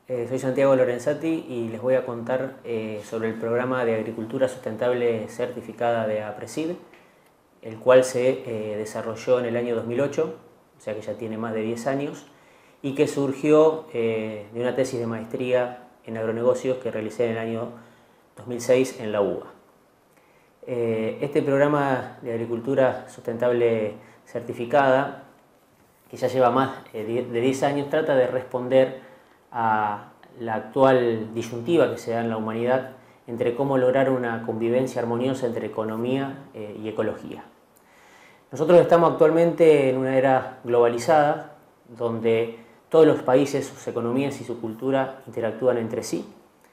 Soy Santiago Lorenzati y les voy a contar sobre el programa de Agricultura Sustentable Certificada de APRESID, el cual se desarrolló en el año 2008, o sea que ya tiene más de 10 años, y que surgió de una tesis de maestría en agronegocios que realicé en el año 2006 en la UBA. Este programa de Agricultura Sustentable Certificada, que ya lleva más de 10 años, trata de responder a la actual disyuntiva que se da en la humanidad entre cómo lograr una convivencia armoniosa entre economía y ecología. Nosotros estamos actualmente en una era globalizada donde todos los países, sus economías y su cultura interactúan entre sí,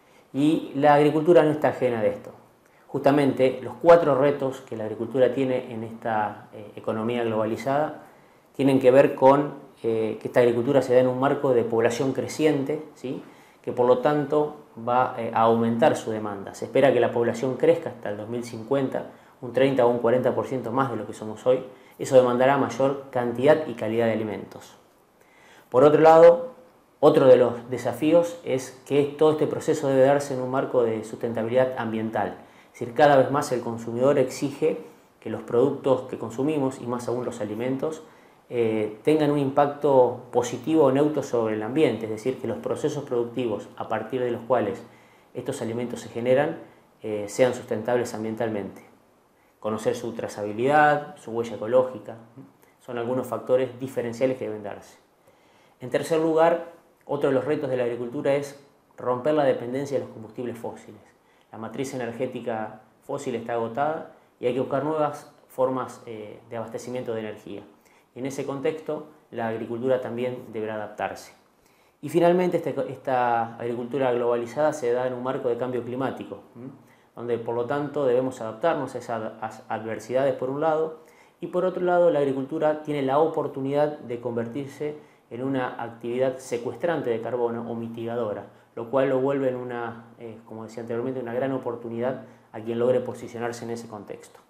y la agricultura no está ajena de esto. Justamente los 4 retos que la agricultura tiene en esta economía globalizada tienen que ver con que esta agricultura se da en un marco de población creciente, ¿sí? Que por lo tanto va a aumentar su demanda. Se espera que la población crezca hasta el 2050, un 30 o un 40% más de lo que somos hoy. Eso demandará mayor cantidad y calidad de alimentos. Por otro lado, otro de los desafíos es que todo este proceso debe darse en un marco de sustentabilidad ambiental. Es decir, cada vez más el consumidor exige que los productos que consumimos, y más aún los alimentos, tengan un impacto positivo o neutro sobre el ambiente, es decir, que los procesos productivos a partir de los cuales estos alimentos se generan sean sustentables ambientalmente. Conocer su trazabilidad, su huella ecológica, son algunos factores diferenciales que deben darse. En tercer lugar, otro de los retos de la agricultura es romper la dependencia de los combustibles fósiles. La matriz energética fósil está agotada y hay que buscar nuevas formas de abastecimiento de energía. Y en ese contexto, la agricultura también deberá adaptarse. Y finalmente, esta agricultura globalizada se da en un marco de cambio climático, donde por lo tanto debemos adaptarnos a esas adversidades por un lado, y por otro lado la agricultura tiene la oportunidad de convertirse en una actividad secuestrante de carbono o mitigadora, lo cual lo vuelve en una, como decía anteriormente, una gran oportunidad a quien logre posicionarse en ese contexto.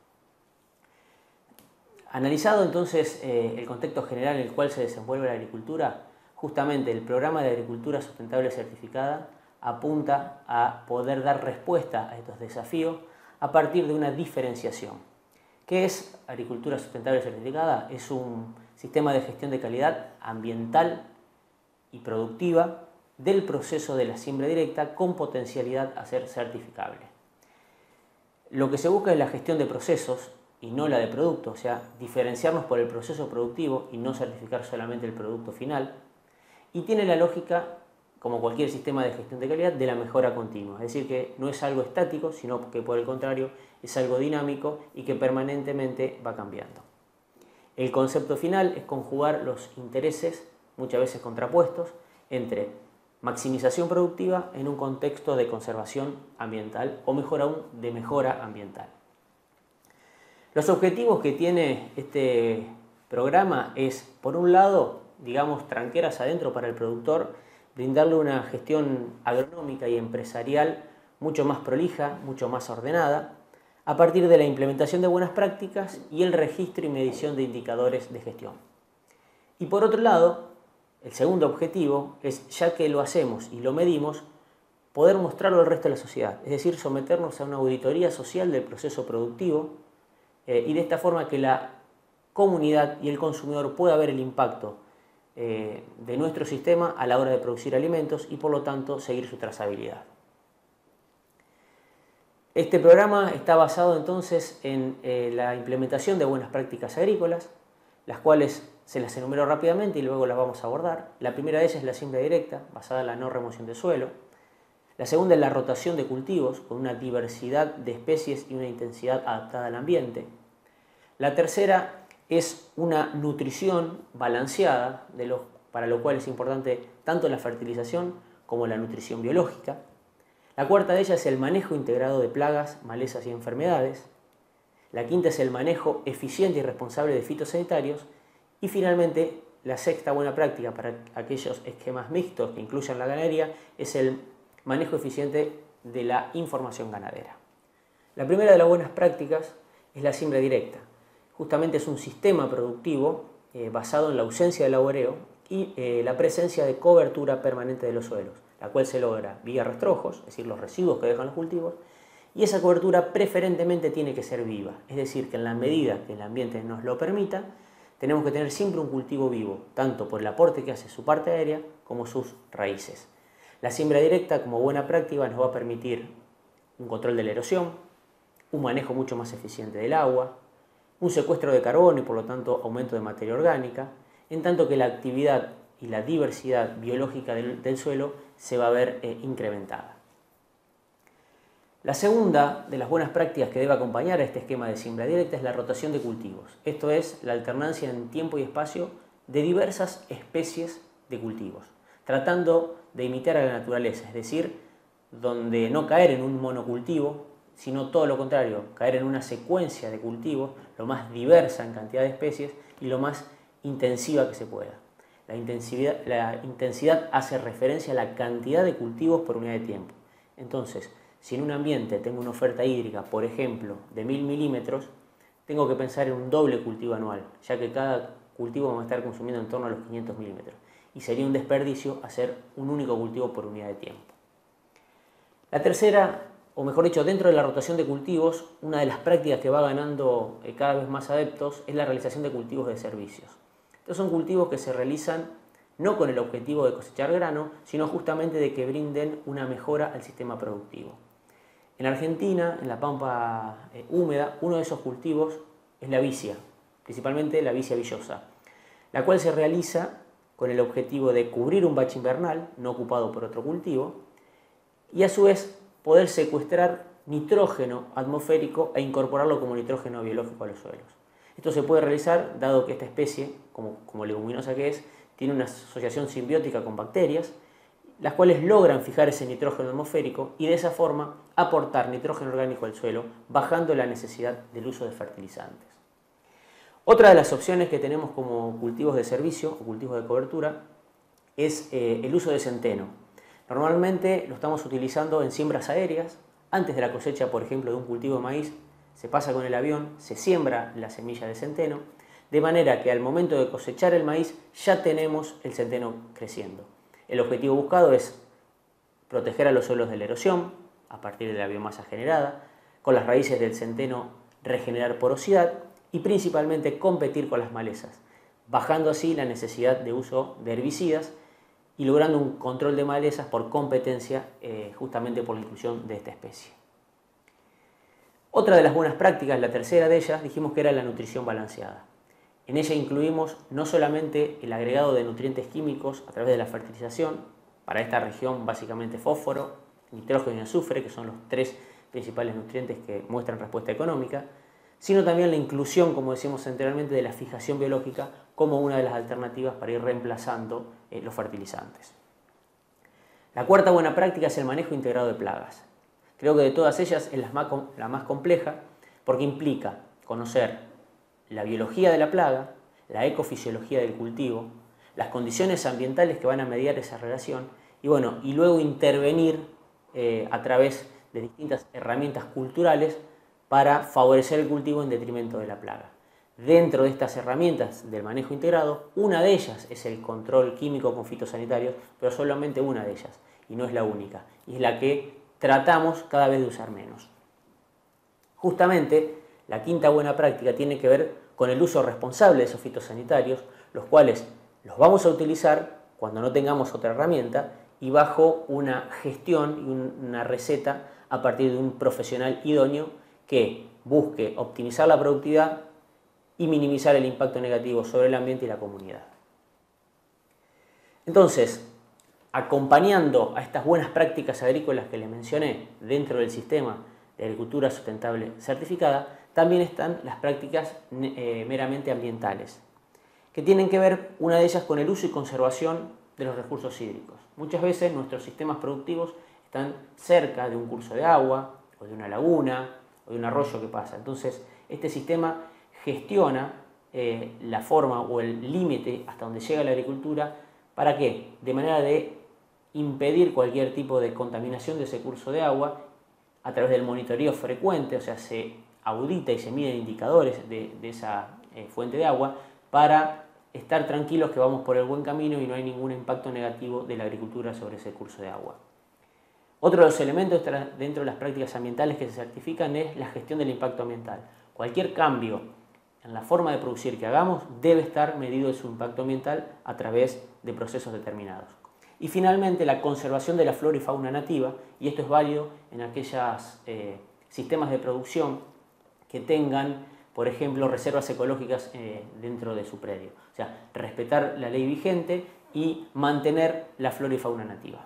Analizado entonces el contexto general en el cual se desenvuelve la agricultura, justamente el programa de Agricultura Sustentable Certificada apunta a poder dar respuesta a estos desafíos a partir de una diferenciación. ¿Qué es Agricultura Sustentable Certificada? Es un sistema de gestión de calidad ambiental y productiva del proceso de la siembra directa con potencialidad a ser certificable. Lo que se busca es la gestión de procesos y no la de producto, o sea, diferenciarnos por el proceso productivo y no certificar solamente el producto final, y tiene la lógica, como cualquier sistema de gestión de calidad, de la mejora continua, es decir, que no es algo estático, sino que por el contrario es algo dinámico y que permanentemente va cambiando. El concepto final es conjugar los intereses, muchas veces contrapuestos, entre maximización productiva en un contexto de conservación ambiental o mejor aún de mejora ambiental. Los objetivos que tiene este programa es, por un lado, digamos, tranqueras adentro para el productor, brindarle una gestión agronómica y empresarial mucho más prolija, mucho más ordenada, a partir de la implementación de buenas prácticas y el registro y medición de indicadores de gestión. Y por otro lado, el segundo objetivo es, ya que lo hacemos y lo medimos, poder mostrarlo al resto de la sociedad, es decir, someternos a una auditoría social del proceso productivo, y de esta forma que la comunidad y el consumidor pueda ver el impacto de nuestro sistema a la hora de producir alimentos y por lo tanto seguir su trazabilidad. Este programa está basado entonces en la implementación de buenas prácticas agrícolas, las cuales se las enumero rápidamente y luego las vamos a abordar. La primera de ellas es la siembra directa, basada en la no remoción de suelo. La segunda es la rotación de cultivos, con una diversidad de especies y una intensidad adaptada al ambiente. La tercera es una nutrición balanceada, para lo cual es importante tanto la fertilización como la nutrición biológica. La cuarta de ellas es el manejo integrado de plagas, malezas y enfermedades. La quinta es el manejo eficiente y responsable de fitosanitarios. Y finalmente, la sexta buena práctica para aquellos esquemas mixtos que incluyan la ganadería es el manejo eficiente de la información ganadera. La primera de las buenas prácticas es la siembra directa. Justamente es un sistema productivo basado en la ausencia de laboreo y la presencia de cobertura permanente de los suelos. la cual se logra vía rastrojos, es decir, los residuos que dejan los cultivos, y esa cobertura preferentemente tiene que ser viva, es decir, que en la medida que el ambiente nos lo permita, tenemos que tener siempre un cultivo vivo, tanto por el aporte que hace su parte aérea como sus raíces. La siembra directa, como buena práctica, nos va a permitir un control de la erosión, un manejo mucho más eficiente del agua, un secuestro de carbono y por lo tanto aumento de materia orgánica, en tanto que la actividad y la diversidad biológica del suelo se va a ver incrementada. La segunda de las buenas prácticas que debe acompañar a este esquema de siembra directa es la rotación de cultivos. Esto es la alternancia en tiempo y espacio de diversas especies de cultivos, tratando de imitar a la naturaleza, es decir, donde no caer en un monocultivo, sino todo lo contrario, caer en una secuencia de cultivos lo más diversa en cantidad de especies y lo más intensiva que se pueda. La intensidad hace referencia a la cantidad de cultivos por unidad de tiempo. Entonces, si en un ambiente tengo una oferta hídrica, por ejemplo, de 1000 milímetros, tengo que pensar en un doble cultivo anual, ya que cada cultivo va a estar consumiendo en torno a los 500 milímetros. Y sería un desperdicio hacer un único cultivo por unidad de tiempo. La tercera, o mejor dicho, dentro de la rotación de cultivos, una de las prácticas que va ganando cada vez más adeptos es la realización de cultivos de servicios. Estos son cultivos que se realizan no con el objetivo de cosechar grano, sino justamente de que brinden una mejora al sistema productivo. En Argentina, en la pampa húmeda, uno de esos cultivos es la vicia, principalmente la vicia villosa, la cual se realiza con el objetivo de cubrir un bache invernal no ocupado por otro cultivo y a su vez poder secuestrar nitrógeno atmosférico e incorporarlo como nitrógeno biológico a los suelos. Esto se puede realizar dado que esta especie, como leguminosa que es, tiene una asociación simbiótica con bacterias, las cuales logran fijar ese nitrógeno atmosférico y de esa forma aportar nitrógeno orgánico al suelo, bajando la necesidad del uso de fertilizantes. Otra de las opciones que tenemos como cultivos de servicio o cultivos de cobertura es el uso de centeno. Normalmente lo estamos utilizando en siembras aéreas. Antes de la cosecha, por ejemplo, de un cultivo de maíz, se pasa con el avión, se siembra la semilla de centeno, de manera que al momento de cosechar el maíz ya tenemos el centeno creciendo. El objetivo buscado es proteger a los suelos de la erosión a partir de la biomasa generada, con las raíces del centeno regenerar porosidad y principalmente competir con las malezas, bajando así la necesidad de uso de herbicidas y logrando un control de malezas por competencia justamente por la inclusión de esta especie. Otra de las buenas prácticas, la tercera de ellas, dijimos que era la nutrición balanceada. En ella incluimos no solamente el agregado de nutrientes químicos a través de la fertilización, para esta región básicamente fósforo, nitrógeno y azufre, que son los tres principales nutrientes que muestran respuesta económica, sino también la inclusión, como decíamos anteriormente, de la fijación biológica como una de las alternativas para ir reemplazando los fertilizantes. La cuarta buena práctica es el manejo integrado de plagas. Creo que de todas ellas es la más compleja porque implica conocer la biología de la plaga, la ecofisiología del cultivo, las condiciones ambientales que van a mediar esa relación y luego intervenir a través de distintas herramientas culturales para favorecer el cultivo en detrimento de la plaga. Dentro de estas herramientas del manejo integrado, una de ellas es el control químico con fitosanitarios, pero solamente una de ellas, y no es la única, y es la que tratamos cada vez de usar menos. Justamente, la quinta buena práctica tiene que ver con el uso responsable de esos fitosanitarios, los cuales los vamos a utilizar cuando no tengamos otra herramienta y bajo una gestión y una receta a partir de un profesional idóneo que busque optimizar la productividad y minimizar el impacto negativo sobre el ambiente y la comunidad. Entonces, acompañando a estas buenas prácticas agrícolas que les mencioné dentro del sistema de agricultura sustentable certificada, también están las prácticas meramente ambientales, que tienen que ver, una de ellas, con el uso y conservación de los recursos hídricos. Muchas veces nuestros sistemas productivos están cerca de un curso de agua, o de una laguna, o de un arroyo que pasa. Entonces, este sistema gestiona la forma o el límite hasta donde llega la agricultura. ¿Para qué? De manera de impedir cualquier tipo de contaminación de ese curso de agua a través del monitoreo frecuente, o sea, se audita y se miden indicadores de esa fuente de agua para estar tranquilos que vamos por el buen camino y no hay ningún impacto negativo de la agricultura sobre ese curso de agua. Otro de los elementos dentro de las prácticas ambientales que se certifican es la gestión del impacto ambiental. Cualquier cambio en la forma de producir que hagamos debe estar medido de su impacto ambiental a través de procesos determinados. Y finalmente la conservación de la flora y fauna nativa, y esto es válido en aquellos sistemas de producción que tengan, por ejemplo, reservas ecológicas dentro de su predio. O sea, respetar la ley vigente y mantener la flora y fauna nativa.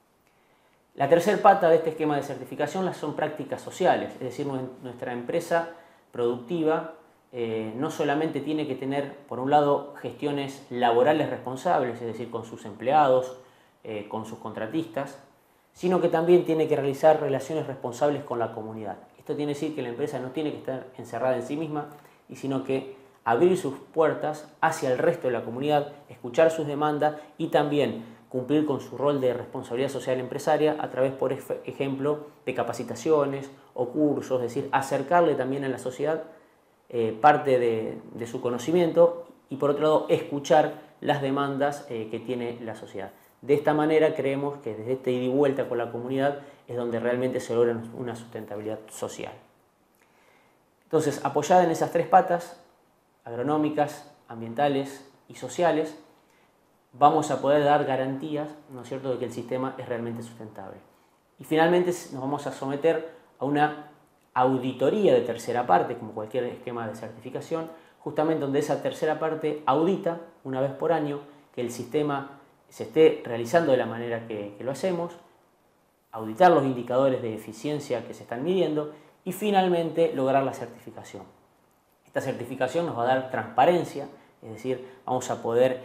La tercera pata de este esquema de certificación son prácticas sociales, es decir, nuestra empresa productiva no solamente tiene que tener, por un lado, gestiones laborales responsables, es decir, con sus empleados, con sus contratistas, sino que también tiene que realizar relaciones responsables con la comunidad. Esto quiere decir que la empresa no tiene que estar encerrada en sí misma, sino que abrir sus puertas hacia el resto de la comunidad, escuchar sus demandas y también cumplir con su rol de responsabilidad social empresaria a través, por ejemplo, de capacitaciones o cursos, es decir, acercarle también a la sociedad parte de su conocimiento y, por otro lado, escuchar las demandas que tiene la sociedad. De esta manera creemos que desde este ida y vuelta con la comunidad es donde realmente se logra una sustentabilidad social. Entonces, apoyada en esas tres patas, agronómicas, ambientales y sociales, vamos a poder dar garantías, ¿no es cierto?, de que el sistema es realmente sustentable. Y finalmente nos vamos a someter a una auditoría de tercera parte, como cualquier esquema de certificación, justamente donde esa tercera parte audita una vez por año que el sistema se esté realizando de la manera que lo hacemos, auditar los indicadores de eficiencia que se están midiendo y finalmente lograr la certificación. Esta certificación nos va a dar transparencia, es decir, vamos a poder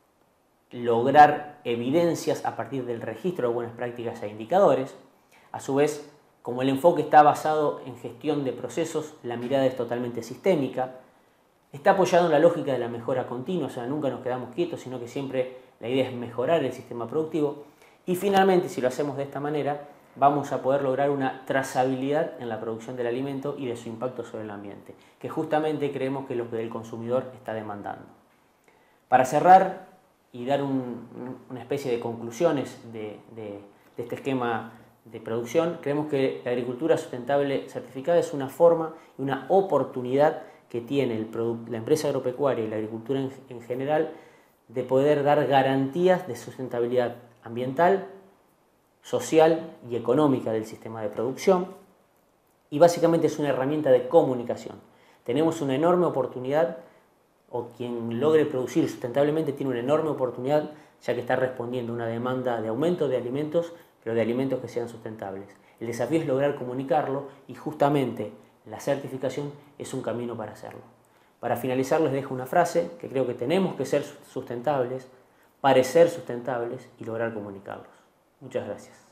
lograr evidencias a partir del registro de buenas prácticas e indicadores. A su vez, como el enfoque está basado en gestión de procesos, la mirada es totalmente sistémica, está apoyado en la lógica de la mejora continua, o sea, nunca nos quedamos quietos, sino que siempre la idea es mejorar el sistema productivo. Y finalmente, si lo hacemos de esta manera, vamos a poder lograr una trazabilidad en la producción del alimento y de su impacto sobre el ambiente, que justamente creemos que es lo que el consumidor está demandando. Para cerrar y dar una especie de conclusiones de este esquema de producción, creemos que la agricultura sustentable certificada es una forma y una oportunidad que tiene la empresa agropecuaria y la agricultura en general de poder dar garantías de sustentabilidad ambiental, social y económica del sistema de producción, y básicamente es una herramienta de comunicación. Tenemos una enorme oportunidad, o quien logre producir sustentablemente tiene una enorme oportunidad, ya que está respondiendo a una demanda de aumento de alimentos, pero de alimentos que sean sustentables. El desafío es lograr comunicarlo y justamente la certificación es un camino para hacerlo. Para finalizar les dejo una frase que creo que tenemos que ser sustentables, parecer sustentables y lograr comunicarlos. Muchas gracias.